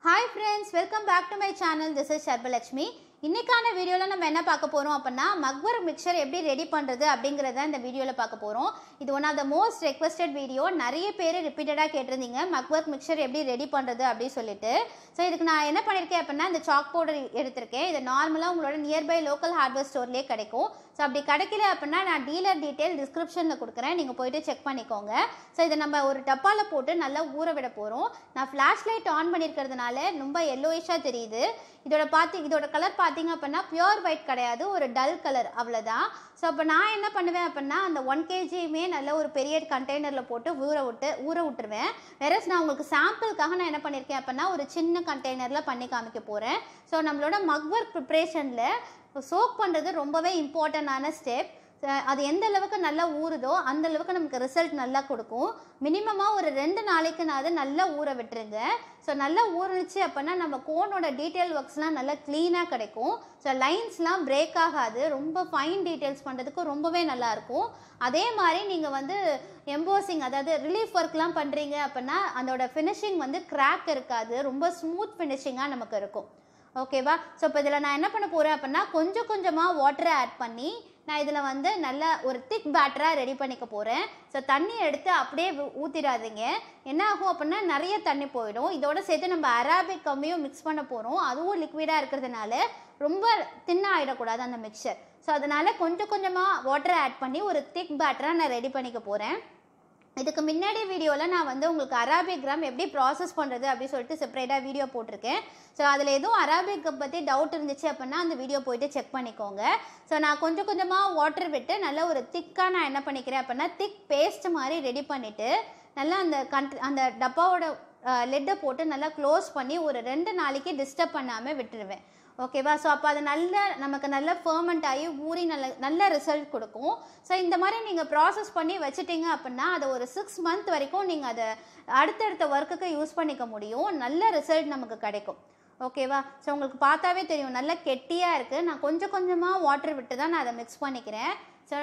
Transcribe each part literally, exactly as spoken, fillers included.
Hi friends, welcome back to my channel. This is Sharbalakshmi. இன்னைக்கான வீடியோல நம்ம என்ன பார்க்க போறோம் அப்படினா மக்வர் மிக்சர் எப்படி ரெடி பண்றது அப்படிங்கறத இந்த வீடியோல பார்க்க போறோம். இது one of the most requested video. நிறைய பேர் ரிப்பீட்டடா கேட்டிருந்தீங்க மக்வர் மிக்சர் எப்படி ரெடி பண்றது அப்படி சொல்லிட்டு. சோ இதுக்கு நான் என்ன பண்ணிருக்கேன் அப்படினா இந்த chalk powder எடுத்துர்க்கேன். இது நார்மலா உங்களோட நியர்பை லோக்கல் ஹார்ட்வேர் ஸ்டோர்லயே கிடைக்கும். சோ அப்படி கிடைக்கல அப்படினா நான் டீலர் டீடைல் டிஸ்கிரிப்ஷன்ல கொடுக்கிறேன். நீங்க போய்ட்டு செக் பண்ணிக்கோங்க. சோ இத நம்ம ஒரு டப்பால போட்டு நல்லா ஊற விட போறோம். நான் ஃபிளாஷ் லைட் ஆன் பண்ணிருக்கிறதுனால ரொம்ப yellowisha தெரியுது. இதோட பாத்தி இதோட கலர் பாத்தீங்க அப்படினா பியூர் ஒயிட் கிடையாது, ஒரு டல் கலர் அவ்வளவுதான். சோ அப்ப நான் என்ன பண்ணுவேன் அப்படினா அந்த one kilogram மே நல்ல ஒரு பெரிய கண்டெய்னர்ல போட்டு ஊற விட்டு ஊற விட்டுருவேன். வேறஸ் நான் உங்களுக்கு சாம்பிளுக்காக நான் என்ன பண்ணிருக்கேன் அப்படினா ஒரு சின்ன கண்டெய்னர்ல பண்ணி காமிக்க போறேன். சோ நம்மளோட மக்வர் ப்ரிப்பரேஷன்ல சோக் பண்றது ரொம்பவே இம்பார்ட்டன்ட்டான ஸ்டெப். அது எந்த அளவுக்கு நல்லா ஊறுதோ அந்த அளவுக்கு நமக்கு ரிசல்ட் நல்லா கொடுக்கும். மினிமமா ஒரு ரெண்டு நாளைக்குனாவது நல்லா ஊற விட்டுருங்க. ஸோ நல்லா ஊறிச்சு அப்படின்னா நம்ம கோனோட டீட்டெயில் ஒர்க்ஸ்லாம் நல்லா க்ளீனாக கிடைக்கும். ஸோ லைன்ஸ்லாம் பிரேக் ஆகாது, ரொம்ப ஃபைன் டீட்டெயில்ஸ் பண்ணுறதுக்கு ரொம்பவே நல்லாயிருக்கும். அதே மாதிரி நீங்கள் வந்து எம்போசிங் அதாவது ரிலீஃப் ஒர்க்லாம் பண்ணுறீங்க அப்படின்னா அதோட ஃபினிஷிங் வந்து கிராக் இருக்காது, ரொம்ப ஸ்மூத் ஃபினிஷிங்காக நமக்கு இருக்கும். ஓகேவா? ஸோ இப்போ இதில் நான் என்ன பண்ண போகிறேன் அப்படின்னா கொஞ்சம் கொஞ்சமாக வாட்டரை ஆட் பண்ணி நான் இதில் வந்து நல்ல ஒரு திக் பேட்டராக ரெடி பண்ணிக்க போகிறேன். ஸோ தண்ணி எடுத்து அப்படியே ஊற்றிடாதீங்க. என்ன ஆகும் அப்படின்னா நிறைய தண்ணி போயிடும். இதோட சேர்த்து நம்ம அராபிக் கம்மியும் மிக்ஸ் பண்ண போகிறோம். அதுவும் லிக்விடாக இருக்கிறதுனால ரொம்ப தின்னாக ஆகிடக்கூடாது அந்த மிக்சர். ஸோ அதனால் கொஞ்சம் கொஞ்சமாக வாட்டரை ஆட் பண்ணி ஒரு திக் பேட்டராக நான் ரெடி பண்ணிக்க போகிறேன். இதுக்கு முன்னாடி வீடியோவில் நான் வந்து உங்களுக்கு அராபிக் கிராம் எப்படி ப்ராசஸ் பண்ணுறது அப்படின்னு சொல்லிட்டு செப்பரேட்டாக வீடியோ போட்டிருக்கேன். ஸோ அதில் எதுவும் அராபிக்கை பற்றி டவுட் இருந்துச்சு அப்படின்னா அந்த வீடியோ போயிட்டு செக் பண்ணிக்கோங்க. ஸோ நான் கொஞ்சம் கொஞ்சமாக வாட்டர் விட்டு நல்லா ஒரு திக்காக நான் என்ன பண்ணிக்கிறேன் அப்படின்னா திக் பேஸ்ட் மாதிரி ரெடி பண்ணிவிட்டு நல்லா அந்த கண்ட் அந்த டப்பாவோட லெட்டை போட்டு நல்லா க்ளோஸ் பண்ணி ஒரு ரெண்டு நாளைக்கு டிஸ்டர்ப் பண்ணாமல் விட்டுருவேன். ஓகேவா? ஸோ அப்போ அது நல்ல நமக்கு நல்ல ஃபர்மெண்ட் ஆகி ஊறி நல்ல நல்ல ரிசல்ட் கொடுக்கும். ஸோ இந்த மாதிரி நீங்கள் ப்ராசஸ் பண்ணி வச்சுட்டிங்க அப்படின்னா அதை ஒரு சிக்ஸ் மந்த் வரைக்கும் நீங்கள் அதை அடுத்தடுத்த ஒர்க்குக்கு யூஸ் பண்ணிக்க முடியும். நல்ல ரிசல்ட் நமக்கு கிடைக்கும். ஓகேவா? ஸோ உங்களுக்கு பார்த்தாவே தெரியும் நல்லா கெட்டியாக இருக்குது. நான் கொஞ்சம் கொஞ்சமாக வாட்டர் விட்டு தான் நான் அதை மிக்ஸ் பண்ணிக்கிறேன். ஸோ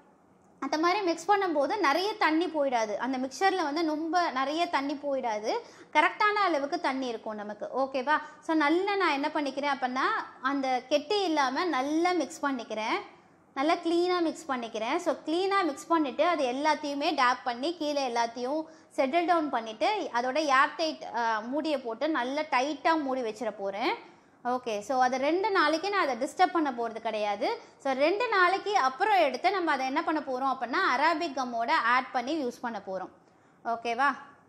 அந்த மாதிரி மிக்ஸ் பண்ணும்போது நிறைய தண்ணி போயிடாது, அந்த மிக்சரில் வந்து ரொம்ப நிறைய தண்ணி போயிடாது, கரெக்டான அளவுக்கு தண்ணி இருக்கும் நமக்கு. ஓகேவா? ஸோ நல்லா நான் என்ன பண்ணிக்கிறேன் அப்படின்னா அந்த கெட்டி இல்லாமல் நல்லா மிக்ஸ் பண்ணிக்கிறேன், நல்லா க்ளீனாக மிக்ஸ் பண்ணிக்கிறேன். ஸோ க்ளீனாக மிக்ஸ் பண்ணிவிட்டு அது எல்லாத்தையுமே டேப் பண்ணி கீழே எல்லாத்தையும் செட்டில் டவுன் பண்ணிவிட்டு அதோட ஏர் டைட் மூடியை போட்டு நல்லா டைட்டாக மூடி வச்சிட போகிறேன். ஓகே. ஸோ அதை ரெண்டு நாளைக்கு நான் அதை டிஸ்டர்ப் பண்ண போகிறது கிடையாது. ஸோ ரெண்டு நாளைக்கு அப்புறம் எடுத்து நம்ம அதை என்ன பண்ண போகிறோம் அப்படின்னா அராபிக் கம்மோட ஆட் பண்ணி யூஸ் பண்ண போகிறோம். ஓகேவா?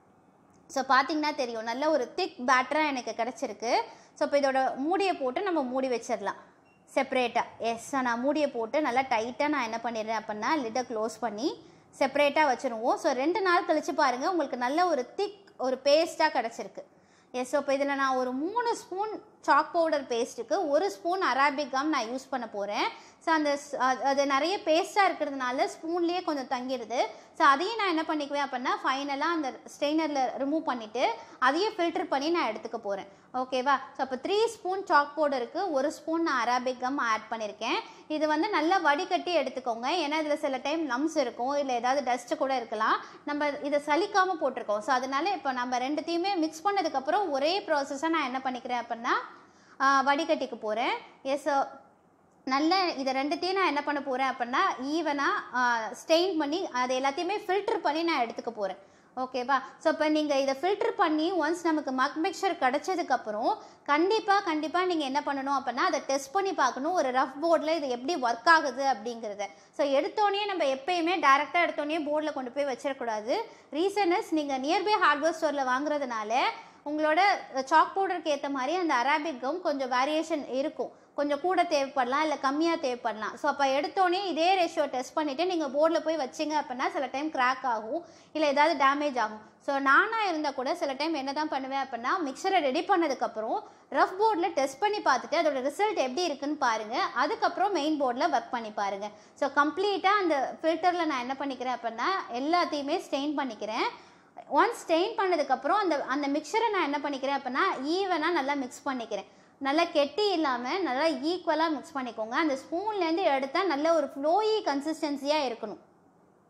ஸோ பார்த்தீங்கன்னா தெரியும் நல்ல ஒரு திக் பேட்டராக எனக்கு கிடச்சிருக்கு. ஸோ இப்போ இதோட மூடியை போட்டு நம்ம மூடி வச்சிடலாம் செப்பரேட்டாக. எஸ், நான் மூடியை போட்டு நல்லா டைட்டாக நான் என்ன பண்ணிடுறேன் அப்படின்னா லிட்டை க்ளோஸ் பண்ணி செப்பரேட்டாக வச்சுருவோம். ஸோ ரெண்டு நாள் கழித்து பாருங்கள் உங்களுக்கு நல்ல ஒரு திக் ஒரு பேஸ்ட்டாக கிடச்சிருக்கு. எஸ், ஸோ இப்போ இதில் நான் ஒரு மூணு ஸ்பூன் சாக் பவுடர் பேஸ்ட்டுக்கு ஒரு ஸ்பூன் அராபிக் கம் நான் யூஸ் பண்ண போகிறேன். ஸோ அந்த அது நிறைய பேஸ்ட்டாக இருக்கிறதுனால ஸ்பூன்லேயே கொஞ்சம் தங்கிடுது. ஸோ அதையும் நான் என்ன பண்ணிக்குவேன் அப்படின்னா ஃபைனலாக அந்த ஸ்ட்ரெயினரில் ரிமூவ் பண்ணிவிட்டு அதையும் ஃபில்டர் பண்ணி நான் எடுத்துக்க போகிறேன். ஓகேவா? ஸோ அப்போ த்ரீ ஸ்பூன் சாக் பவுடருக்கு ஒரு ஸ்பூன் நான் அராபிக் கம் ஆட் பண்ணியிருக்கேன். இது வந்து நல்லா வடிகட்டி எடுத்துக்கோங்க. ஏன்னா இதில் சில டைம் லம்ஸ் இருக்கும், இல்லை ஏதாவது டஸ்ட்டு கூட இருக்கலாம். நம்ம இதை சலிக்காமல் போட்டிருக்கோம். ஸோ அதனால இப்போ நம்ம ரெண்டுத்தையுமே மிக்ஸ் பண்ணதுக்கப்புறம் ஒரே ப்ராசஸாக நான் என்ன பண்ணிக்கிறேன் அப்படின்னா வடிகட்டிக்கு போகிறேன். எஸ், நல்ல இதை ரெண்டுத்தையும் நான் என்ன பண்ண போகிறேன் அப்படின்னா ஈவனாக ஸ்டெயின் பண்ணி அதை எல்லாத்தையுமே ஃபில்டர் பண்ணி நான் எடுத்துக்க போகிறேன். ஓகேவா? ஸோ இப்போ நீங்கள் இதை ஃபில்டர் பண்ணி ஒன்ஸ் நமக்கு மக் மிக்சர் கிடச்சதுக்கப்புறம் கண்டிப்பாக கண்டிப்பாக நீங்கள் என்ன பண்ணணும் அப்படின்னா அதை டெஸ்ட் பண்ணி பார்க்கணும் ஒரு ரஃப் போர்டில் இது எப்படி ஒர்க் ஆகுது அப்படிங்கிறத. ஸோ எடுத்தோடனே நம்ம எப்பயுமே டேரெக்டாக எடுத்தோடனே போர்டில் கொண்டு போய் வச்சிடக்கூடாது. ரீசன் இஸ் நீங்கள் நியர்பை ஹார்ட்வேர் ஸ்டோரில் வாங்குறதுனால உங்களோட சாக் பவுடருக்கு ஏற்ற மாதிரி அந்த அராபிக் கம் கொஞ்சம் வேரியேஷன் இருக்கும், கொஞ்சம் கூட தேவைப்படலாம் இல்லை கம்மியாக தேவைப்படலாம். ஸோ அப்போ எடுத்தோடனே இதே ரேஷியோ டெஸ்ட் பண்ணிவிட்டு நீங்கள் போர்டில் போய் வச்சிங்க அப்படின்னா சில டைம் கிராக் ஆகும், இல்லை ஏதாவது டேமேஜ் ஆகும். ஸோ நானாக இருந்தால் கூட சில டைம் என்ன தான் பண்ணுவேன் அப்படின்னா மிக்சரை ரெடி பண்ணதுக்கப்புறம் ரஃப் போர்டில் டெஸ்ட் பண்ணி பார்த்துட்டு அதோட ரிசல்ட் எப்படி இருக்குன்னு பாருங்கள், அதுக்கப்புறம் மெயின் போர்டில் ஒர்க் பண்ணி பாருங்கள். ஸோ கம்ப்ளீட்டாக அந்த ஃபில்டரில் நான் என்ன பண்ணிக்கிறேன் அப்படின்னா எல்லாத்தையுமே ஸ்டெயின் பண்ணிக்கிறேன். ஒன்ஸ் ஸ்டெயின் பண்ணதுக்கப்புறம் அந்த அந்த மிக்சரை நான் என்ன பண்ணிக்கிறேன் அப்படின்னா ஈவனாக நல்லா மிக்ஸ் பண்ணிக்கிறேன். நல்லா கெட்டி இல்லாமல் நல்லா ஈக்குவலாக மிக்ஸ் பண்ணிக்கோங்க. அந்த ஸ்பூன்லேருந்து எடுத்தால் நல்ல ஒரு ஃப்ளோயி கன்சிஸ்டன்சியாக இருக்கணும்.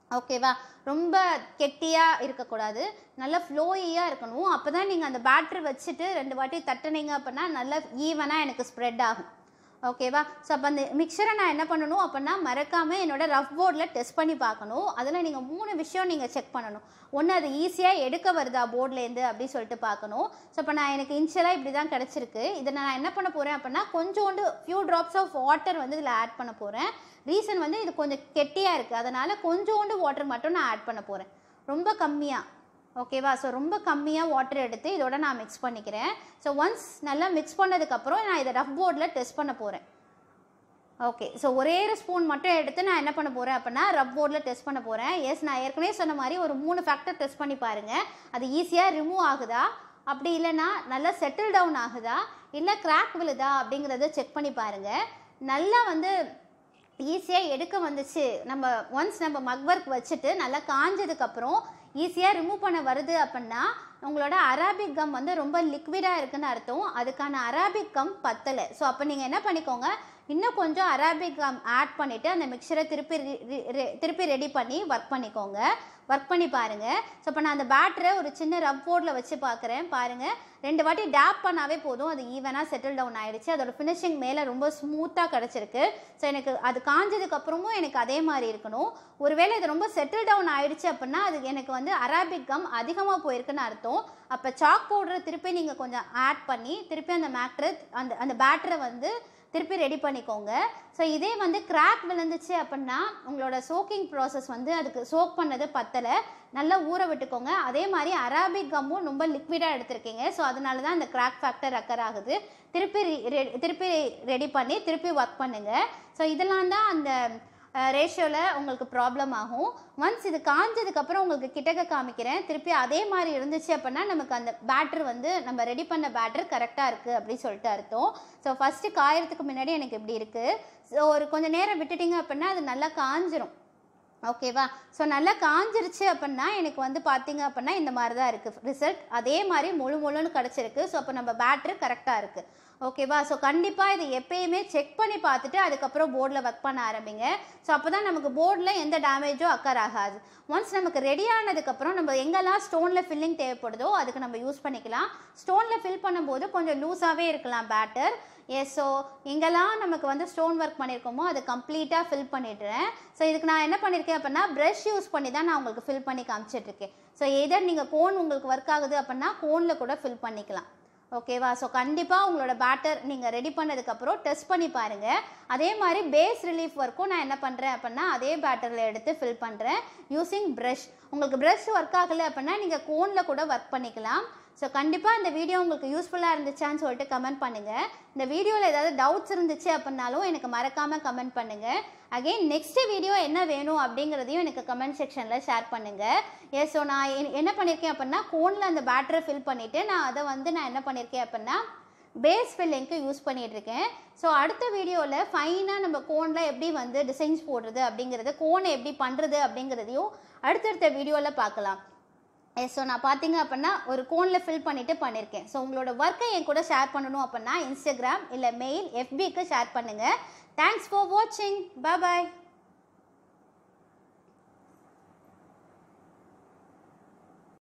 ஓகேவா? ரொம்ப கெட்டியாக இருக்கக்கூடாது, நல்லா ஃப்ளோயியாக இருக்கணும். அப்போ தான் நீங்கள் அந்த பேட்டரி வச்சுட்டு ரெண்டு வாட்டி தட்டுனீங்க அப்படின்னா நல்லா ஈவனாக எனக்கு ஸ்ப்ரெட் ஆகும். ஓகேவா? ஸோ அப்போ அந்த மிக்சரை நான் என்ன பண்ணணும் அப்படின்னா மறக்காமல் என்னோடய ரஃப் போர்டில் டெஸ்ட் பண்ணி பார்க்கணும். அதில் நீங்கள் மூணு விஷயம் நீங்கள் செக் பண்ணணும். ஒன்று, அது ஈஸியாக எடுக்க வருதா போர்ட்லேருந்து அப்படி சொல்லிட்டு பார்க்கணும். ஸோ இப்போ நான் எனக்கு இன்ஷியலாக இப்படி தான் கிடச்சிருக்கு. இதை நான் என்ன பண்ண போகிறேன் அப்படின்னா கொஞ்சோண்டு ஃபியூ ட்ராப்ஸ் ஆஃப் வாட்டர் வந்து இதில் ஆட் பண்ண போகிறேன். ரீசன் வந்து இது கொஞ்சம் கெட்டியாக இருக்குது, அதனால் கொஞ்சோண்டு வாட்டர் மட்டும் நான் ஆட் பண்ண போகிறேன், ரொம்ப கம்மியாக. ஓகேவா? ஸோ ரொம்ப கம்மியாக வாட்டர் எடுத்து இதோட நான் மிக்ஸ் பண்ணிக்கிறேன். ஸோ ஒன்ஸ் நல்லா மிக்ஸ் பண்ணதுக்கப்புறம் நான் இதை ரஃப் போர்டில் டெஸ்ட் பண்ண போகிறேன். ஓகே, ஸோ ஒரே ஒரு ஸ்பூன் மட்டும் எடுத்து நான் என்ன பண்ண போகிறேன் அப்படின்னா ரஃப் போர்டில் டெஸ்ட் பண்ண போகிறேன். எஸ், நான் ஏற்கனவே சொன்ன மாதிரி ஒரு மூணு ஃபேக்டர் டெஸ்ட் பண்ணி பாருங்கள். அது ஈஸியாக ரிமூவ் ஆகுதா, அப்படி இல்லைன்னா நல்லா செட்டில் டவுன் ஆகுதா, இல்லை கிராக் விழுதா அப்படிங்கிறத செக் பண்ணி பாருங்கள். நல்லா வந்து ஈஸியாக எடுக்க வந்துச்சு, நம்ம ஒன்ஸ் நம்ம மக் ஒர்க் வச்சுட்டு நல்லா காஞ்சதுக்கப்புறம் ஈஸியாக ரிமூவ் பண்ண வருது அப்படின்னா உங்களோட அராபிக் கம் வந்து ரொம்ப லிக்விடாக இருக்குன்னு அர்த்தம். அதுக்கான அராபிக் கம் பத்தலை. ஸோ அப்போ நீங்கள் என்ன பண்ணிக்கோங்க, இன்னும் கொஞ்சம் அராபிக் கம் ஆட் பண்ணிவிட்டு அந்த மிக்சரை திருப்பி திருப்பி ரெடி பண்ணி ஒர்க் பண்ணிக்கோங்க. ஒர்க் பண்ணி பாருங்கள். ஸோ இப்போ நான் அந்த பேட்டரை ஒரு சின்ன ரப் போர்டில் வச்சு பார்க்குறேன். பாருங்கள், ரெண்டு வாட்டி டேப் பண்ணாவே போதும், அது ஈவனாக செட்டில் டவுன் ஆகிடுச்சு. அதோட ஃபினிஷிங் மேலே ரொம்ப ஸ்மூத்தாக கிடச்சிருக்கு. ஸோ எனக்கு அது காஞ்சதுக்கப்புறமும் எனக்கு அதே மாதிரி இருக்கணும். ஒருவேளை இது ரொம்ப செட்டில் டவுன் ஆகிடுச்சு அப்படின்னா அது எனக்கு வந்து அராபிக் கம் அதிகமாக போயிருக்குன்னு அர்த்தம். அப்போ சாக் பவுடரை திருப்பி நீங்கள் கொஞ்சம் ஆட் பண்ணி திருப்பி அந்த மேக்டரை அந்த அந்த பேட்டரை வந்து திருப்பி ரெடி பண்ணிக்கோங்க. ஸோ இதே வந்து கிராக் விழுந்துச்சு அப்படின்னா உங்களோட சோக்கிங் ப்ராசஸ் வந்து அதுக்கு சோக் பண்ணது பத்தலை, நல்லா ஊற விட்டுக்கோங்க. அதே மாதிரி அராபிக் கம்மும் ரொம்ப லிக்விடாக எடுத்திருக்கீங்க. ஸோ அதனால தான் அந்த கிராக் ஃபேக்டர் அக்கர் ஆகுது. திருப்பி திருப்பி ரெடி பண்ணி திருப்பி ஒர்க் பண்ணுங்கள். ஸோ இதெல்லாம் தான் அந்த ரேஷியோவில் உங்களுக்கு ப்ராப்ளம் ஆகும். ஒன்ஸ் இது காஞ்சதுக்கப்புறம் உங்களுக்கு கிட்டக்க காமிக்கிறேன். திருப்பி அதே மாதிரி இருந்துச்சு அப்படின்னா நமக்கு அந்த பேட்டர் வந்து நம்ம ரெடி பண்ண பேட்டர் கரெக்டாக இருக்குது அப்படின்னு சொல்லிட்டு அர்த்தம். ஸோ ஃபஸ்ட்டு காயறதுக்கு முன்னாடி எனக்கு இப்படி இருக்குது. ஸோ ஒரு கொஞ்சம் நேரம் விட்டுட்டிங்க அப்படின்னா அது நல்லா காஞ்சிரும். ஓகேவா? ஸோ நல்லா காஞ்சிருச்சு அப்படின்னா எனக்கு வந்து பார்த்தீங்க அப்படின்னா இந்த மாதிரி தான் இருக்குது ரிசல்ட். அதே மாதிரி முழு முழுன்னு கிடச்சிருக்கு. ஸோ அப்போ நம்ம பேட்டர் கரெக்டாக இருக்குது. ஓகேவா? ஸோ கண்டிப்பாக இது எப்பயுமே செக் பண்ணி பார்த்துட்டு அதுக்கப்புறம் போர்டில் ஒர்க் பண்ண ஆரம்பிங்க. ஸோ அப்போ தான் நமக்கு போர்டில் எந்த டேமேஜோ அக்கர் ஆகாது. ஒன்ஸ் நமக்கு ரெடி ஆனதுக்கப்புறம் நம்ம எங்கெல்லாம் ஸ்டோனில் ஃபில்லிங் தேவைப்படுதோ அதுக்கு நம்ம யூஸ் பண்ணிக்கலாம். ஸ்டோனில் ஃபில் பண்ணும்போது கொஞ்சம் லூஸாகவே இருக்கலாம் பேட்டர். எஸ், ஸோ எங்கெல்லாம் நமக்கு வந்து ஸ்டோன் ஒர்க் பண்ணியிருக்கோமோ அதை கம்ப்ளீட்டாக ஃபில் பண்ணிடுறேன். ஸோ இதுக்கு நான் என்ன பண்ணியிருக்கேன் அப்படின்னா ப்ரஷ் யூஸ் பண்ணி தான் நான் உங்களுக்கு ஃபில் பண்ணி காமிச்சிட்ருக்கேன். ஸோ எதர் நீங்கள் கோன் உங்களுக்கு ஒர்க் ஆகுது அப்படின்னா கோனில் கூட ஃபில் பண்ணிக்கலாம். ஓகேவா? ஸோ கண்டிப்பாக உங்களோட பேட்டர் நீங்கள் ரெடி பண்ணதுக்கப்புறம் டெஸ்ட் பண்ணி பாருங்கள். அதே மாதிரி பேஸ் ரிலீஃப் ஒர்க்கும் நான் என்ன பண்ணுறேன் அப்படின்னா அதே பேட்டரில் எடுத்து ஃபில் பண்ணுறேன் யூஸிங் ப்ரஷ். உங்களுக்கு ப்ரஷ் ஒர்க் ஆகலை அப்படின்னா நீங்கள் கோனில் கூட ஒர்க் பண்ணிக்கலாம். ஸோ கண்டிப்பாக இந்த வீடியோ உங்களுக்கு யூஸ்ஃபுல்லாக இருந்துச்சான்னு சொல்லிட்டு கமெண்ட் பண்ணுங்கள். இந்த வீடியோவில் ஏதாவது டவுட்ஸ் இருந்துச்சு அப்படின்னாலும் எனக்கு மறக்காமல் கமெண்ட் பண்ணுங்கள். அகெயின் நெக்ஸ்ட் வீடியோ என்ன வேணும் அப்படிங்கிறதையும் எனக்கு கமெண்ட் செக்ஷனில் ஷேர் பண்ணுங்கள். எஸ், ஸோ நான் என்ன பண்ணியிருக்கேன் அப்படின்னா கோனில் அந்த பேட்டரை ஃபில் பண்ணிவிட்டு நான் அதை வந்து நான் என்ன பண்ணியிருக்கேன் அப்படின்னா பேஸ் ஃபில்லிங்க்கு யூஸ் பண்ணிகிட்ருக்கேன். ஸோ அடுத்த வீடியோவில் ஃபைனாக நம்ம கோனில் எப்படி வந்து டிசைன்ஸ் போடுறது அப்படிங்கிறது, கோனை எப்படி பண்ணுறது அப்படிங்கிறதையும் அடுத்தடுத்த வீடியோவில் பார்க்கலாம். எஸ், ஸோ நான் பார்த்தீங்க அப்படின்னா ஒரு கோனில் ஃபில் பண்ணிவிட்டு பண்ணியிருக்கேன். ஸோ உங்களோட ஒர்க்கை என் கூட ஷேர் பண்ணணும் அப்படின்னா இன்ஸ்டாகிராம் இல்லை மெயில் எஃபிக்கு ஷேர் பண்ணுங்கள். தேங்க்ஸ் ஃபார் வாட்சிங். பாய் பாய்.